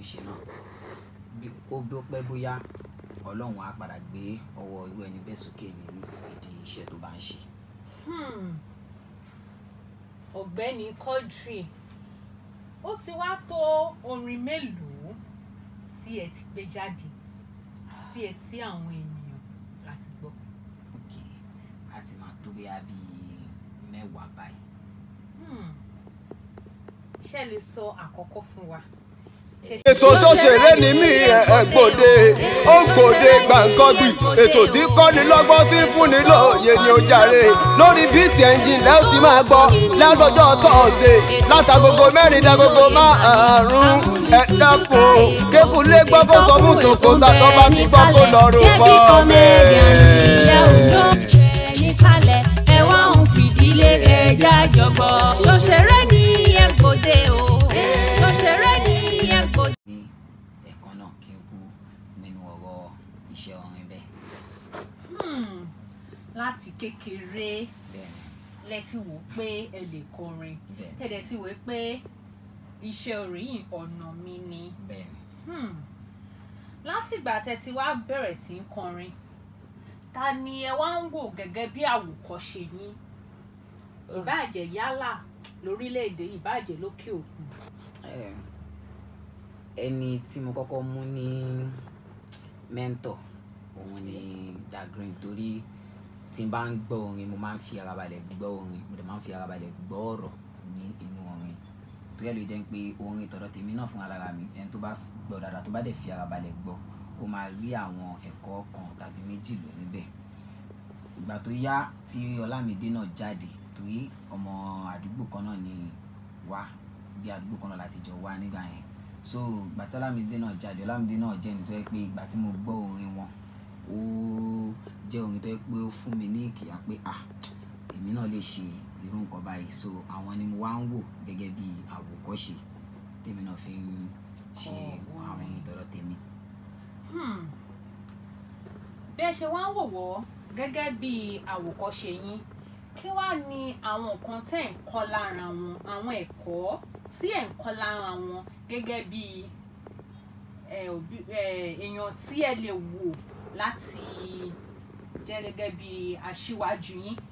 ń ṣe náà bí ó pẹ́ bóyá Ọlọ́run á padà gbé ọwọ́ irú ẹni bẹ́ẹ̀ sókè ní ìdí iṣẹ́ tó bá ń ṣe. Ọ̀gbẹ́ni Quadri, ó ti wá tó orin mélòó tí ẹ ti gbé jáde sí etí àwọn ènìyàn láti gbọ́? A ti máa tó bí 10 báyìí. Ṣé lè sọ àkọ́kọ́ fún wa? Ètò ṣòṣèré ni mí ẹ̀gbòde ó gbòde gbàǹkangbì, ètò tí kọ́ni lọ́gbọ́n tí fúnni lóye ni ó jàre. Lórí BTNG lẹ́ ó ti máa gbọ́ lọ́jọ́ tọ́sídẹ̀ẹ́ látagogo 4 dagogo 5 ẹ dákun kékulé gbọ́ kó sọ fún tòkó tàbí ọba tí gbọ́ kó lọ rò fọ́ mi. Ẹ wá ń fìdílé ẹja jọgbọ. Ṣòṣèré ni ẹ̀gbòde o, ṣòṣèré ni ẹ̀gbòde. Ní ẹ̀kan náà kí n kú nínú ọ̀rọ̀ iṣẹ́ orin bẹ́ẹ̀. Láti kékeré lẹ ti wò pé ẹ lè kọrin, tẹ̀dẹ̀ ti wò pé iṣẹ́ orin yìí ọ̀nà mi ni. Láti ìgbà tẹ́ ti wá bẹ̀rẹ̀ sí í kọrin, ta ni ẹ wá ń wò gẹ́gẹ́ bí àwòkọ́ṣe yín? Ìbáàjẹ́ yálà lórílẹ̀‐èdè, ìbáàjẹ́ lókè òkun. Ẹni tí mo kọ́kọ́ mú ní mentor òun ni Da Green, torí tí n bá ń gbọ́ orin mo máa ń fi ara balẹ̀ gbọ́ orin, mo dẹ̀ máa ń fi ara balẹ̀ gbọ́ ọ̀rọ̀ ní inú orin. Torí ẹ̀ ló jẹ́ pé orin tọ̀dọ̀ tèmi náà fún ara mi, ẹni tó bá gbọ́ dáadáa tó bá dẹ̀ fi ara balẹ̀ gbọ́ ó máa rí àwọn ẹ̀kọ́ kan tàbí méjì lò níbẹ̀. Ìgbà tó yá tí Ọlámídé náà jáde, torí ọmọ àdúgbò kan náà ni wá, bí àdúgbò kan náà láti jọ wá nígbà yẹn. So ìgbà tí Ọlámídé náà jáde, Ọlámídé náà jẹ́ ẹni tó yẹ pé ìgbà tí mo gbọ́ orin wọn ó jẹ́ orin tó yẹ pé ó fún mi ní ìkìyà pé èmi náà lè ṣe irú nǹkan báyìí. So àwọn ni mo wá ń wò gẹ́gẹ́ bí àwòkọ́ṣe tèmi náà fi ń ṣe àwọn orin tọ̀dọ̀ tèmi. Bí ẹ ṣe wá ń wò wọ́ gẹ́gẹ́ bí àwòkọ́ṣe yín, kí wá ní àwọn nǹkan tẹ́ ń kọ́ lára wọn, àwọn ẹ̀kọ́ tí ẹ̀ ń kọ́ lára wọn gẹ́gẹ́ bí èèyàn tí ẹ lè wò láti jẹ́ gẹ́gẹ́ bí aṣíwájú yín